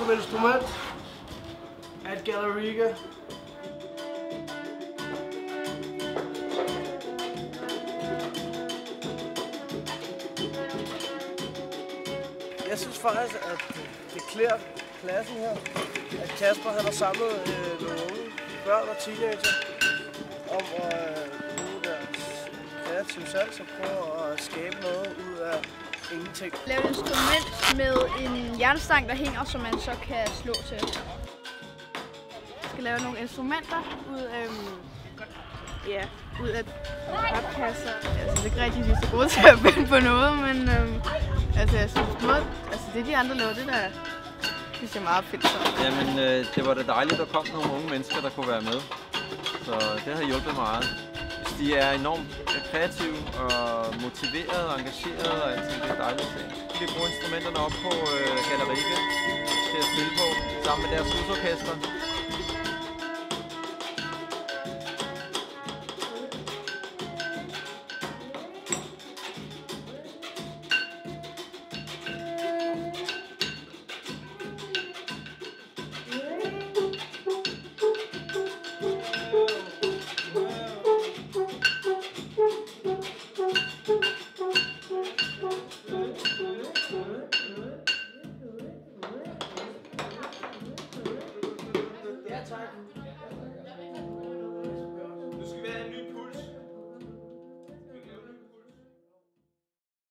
som instrument er et Galleriga. Jeg synes faktisk, at det klæder pladsen her, at Kasper han har samlet nogle unge børn og teenager om at bruge deres kreative sans og prøve at skabe noget ud af ingenting. Lave et instrument med en jernstang, der hænger, som man så kan slå til. Jeg skal lave nogle instrumenter ud af papkasser. Jeg synes ikke rigtig, vi er så gode til at finde på noget, men jeg synes det de andre laver, det synes jeg er meget fedt. Jamen, det var da dejligt, at der kom nogle unge mennesker, der kunne være med. Så det har hjulpet meget. De er enormt kreative og motiverede og engagerede, og alting, det er dejligt at se. De bruger instrumenterne op på Galleriga til at spille på, sammen med deres husorkester.